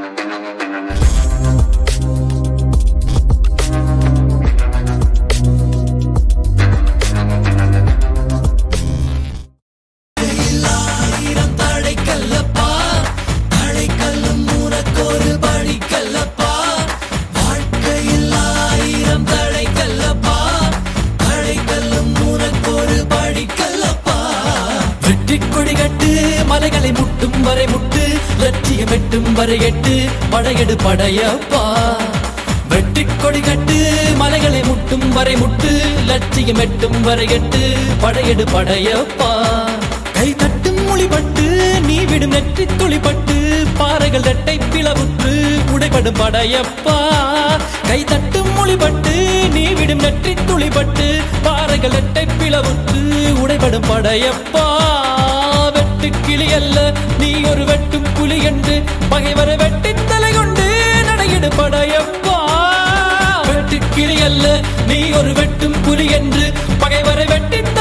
மலைகளை முட்டும் வரை முட்டு லட்சியம் எட்டும் வரை எட்டு படையெடு படையப்பா வெட்டி கொடி கட்டு மலைகளை முட்டும் வரை முட்டு லட்சியம் எட்டும் வரை எட்டு படையெடு படையப்பா கை தட்டும் மொழிபட்டு நீ விடும் நெற்றி துளிப்பட்டு பாறைகள் ரெட்டை பிளவுற்று உடைபடும் படையப்பா கை தட்டும் மொழிபட்டு நீ விடும் நெற்றி துளிப்பட்டு பாறைகள் ரெட்டை பிளவுற்று உடைபடும் படையப்பா கிளி அல்ல நீ ஒரு வெட்டும் புலி என்று பகைவரை வெட்டி தலை கொண்டு நடையிடு படையப்பா வெட்டு கிளி அல்ல நீ ஒரு வெட்டும் புலி என்று பகைவரை வெட்டி